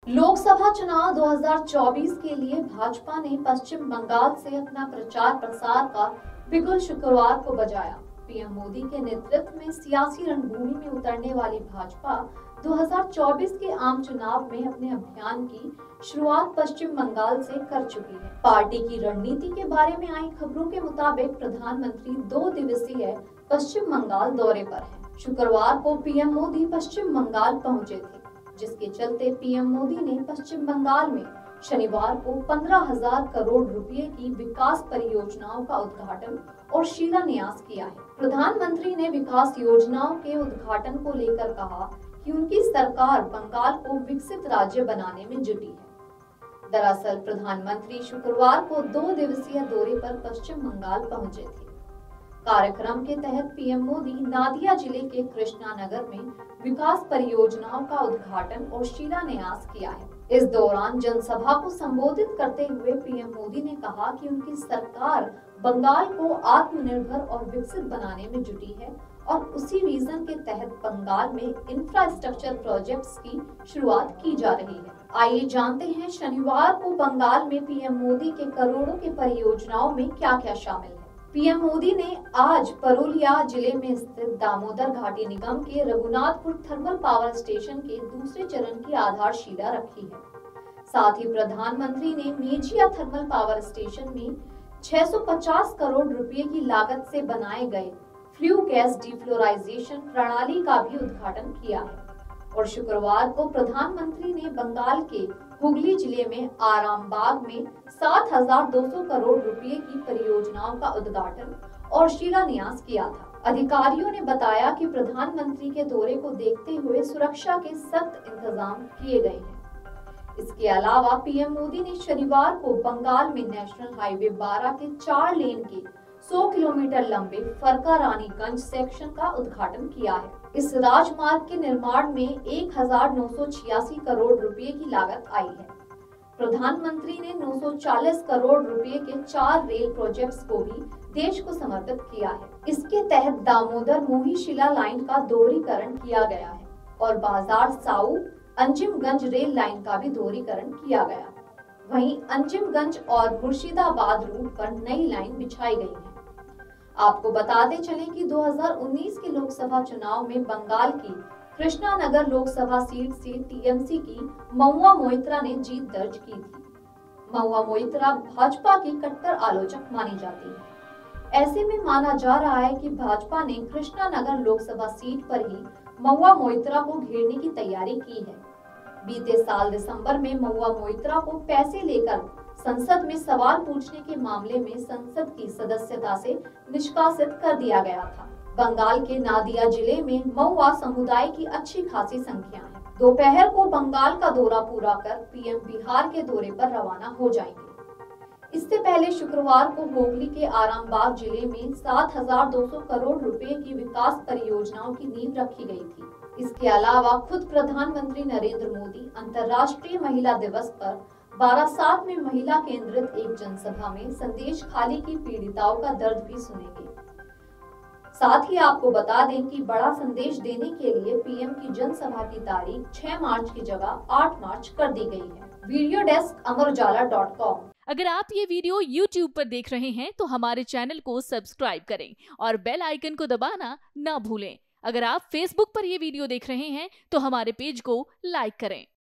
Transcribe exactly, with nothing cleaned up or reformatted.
लोकसभा चुनाव दो हज़ार चौबीस के लिए भाजपा ने पश्चिम बंगाल से अपना प्रचार प्रसार का बिगुल शुक्रवार को बजाया। पीएम मोदी के नेतृत्व में सियासी रणभूमि में उतरने वाली भाजपा दो हज़ार चौबीस के आम चुनाव में अपने अभियान की शुरुआत पश्चिम बंगाल से कर चुकी है। पार्टी की रणनीति के बारे में आई खबरों के मुताबिक प्रधानमंत्री दो दिवसीय पश्चिम बंगाल दौरे पर हैं। शुक्रवार को पीएम मोदी पश्चिम बंगाल पहुंचे थे, जिसके चलते पीएम मोदी ने पश्चिम बंगाल में शनिवार को पंद्रह हजार करोड़ रुपए की विकास परियोजनाओं का उद्घाटन और शिलान्यास किया है। प्रधानमंत्री ने विकास योजनाओं के उद्घाटन को लेकर कहा कि उनकी सरकार बंगाल को विकसित राज्य बनाने में जुटी है। दरअसल प्रधानमंत्री शुक्रवार को दो दिवसीय दौरे पर पश्चिम बंगाल पहुंचे थे। कार्यक्रम के तहत पीएम मोदी नादिया जिले के कृष्णा नगर में विकास परियोजनाओं का उद्घाटन और शिलान्यास किया है। इस दौरान जनसभा को संबोधित करते हुए पीएम मोदी ने कहा कि उनकी सरकार बंगाल को आत्मनिर्भर और विकसित बनाने में जुटी है और उसी विजन के तहत बंगाल में इंफ्रास्ट्रक्चर प्रोजेक्ट्स की शुरुआत की जा रही है। आइए जानते हैं शनिवार को बंगाल में पीएम मोदी के करोड़ों के परियोजनाओं में क्या क्या शामिल है। पीएम मोदी ने आज परुलिया जिले में स्थित दामोदर घाटी निगम के रघुनाथपुर थर्मल पावर स्टेशन के दूसरे चरण की आधारशिला रखी है। साथ ही प्रधानमंत्री ने मेजिया थर्मल पावर स्टेशन में छह सौ पचास करोड़ रुपए की लागत से बनाए गए फ्लू गैस डिफ्लोराइजेशन प्रणाली का भी उद्घाटन किया है। और शुक्रवार को प्रधानमंत्री ने बंगाल के हुगली जिले में आरामबाग में सात हजार दो सौ करोड़ रुपए की परियोजनाओं का उद्घाटन और शिलान्यास किया था। अधिकारियों ने बताया कि प्रधानमंत्री के दौरे को देखते हुए सुरक्षा के सख्त इंतजाम किए गए हैं। इसके अलावा पीएम मोदी ने शनिवार को बंगाल में नेशनल हाईवे बारह के चार लेन के सौ किलोमीटर लंबे फरका रानीगंज सेक्शन का उद्घाटन किया है। इस राजमार्ग के निर्माण में एक हजार नौ सौ छियासी करोड़ रुपए की लागत आई है। प्रधानमंत्री ने नौ सौ चालीस करोड़ रुपए के चार रेल प्रोजेक्ट्स को भी देश को समर्पित किया है। इसके तहत दामोदर मोही शिला लाइन का दोहरीकरण किया गया है और बाजार साउ अंजिमगंज रेल लाइन का भी दोहरीकरण किया गया। वहीं अंजिमगंज और मुर्शिदाबाद रूट पर नई लाइन बिछाई गई है। आपको बताते चले कि दो हज़ार उन्नीस के लोकसभा चुनाव में बंगाल की कृष्णा नगर लोकसभा सीट से टीएमसी की महुआ मोइत्रा ने जीत दर्ज की थी। महुआ मोइत्रा भाजपा की कट्टर आलोचक मानी जाती है। ऐसे में माना जा रहा है कि भाजपा ने कृष्णा नगर लोकसभा सीट पर ही महुआ मोइत्रा को घेरने की तैयारी की है। बीते साल दिसंबर में महुआ मोइत्रा को पैसे लेकर संसद में सवाल पूछने के मामले में संसद की सदस्यता से निष्कासित कर दिया गया था। बंगाल के नादिया जिले में महुआ समुदाय की अच्छी खासी संख्या है। दोपहर को बंगाल का दौरा पूरा कर पीएम बिहार के दौरे पर रवाना हो जाएंगे। इससे पहले शुक्रवार को हुगली के आरामबाग जिले में सात हजार दो सौ करोड़ रुपए की विकास परियोजनाओं की नींव रखी गई थी। इसके अलावा खुद प्रधानमंत्री नरेंद्र मोदी अंतर्राष्ट्रीय महिला दिवस पर बारासात में महिला केंद्रित एक जनसभा में संदेश खाली की पीड़िताओं का दर्द भी सुनेंगे। साथ ही आपको बता दें कि बड़ा संदेश देने के लिए पीएम की जनसभा की तारीख छह मार्च की जगह आठ मार्च कर दी गई है। Video desk Amar Ujala dot com. अगर आप ये वीडियो यूट्यूब पर देख रहे हैं तो हमारे चैनल को सब्सक्राइब करें और बेल आइकन को दबाना ना भूलें। अगर आप फेसबुक पर ये वीडियो देख रहे हैं तो हमारे पेज को लाइक करें।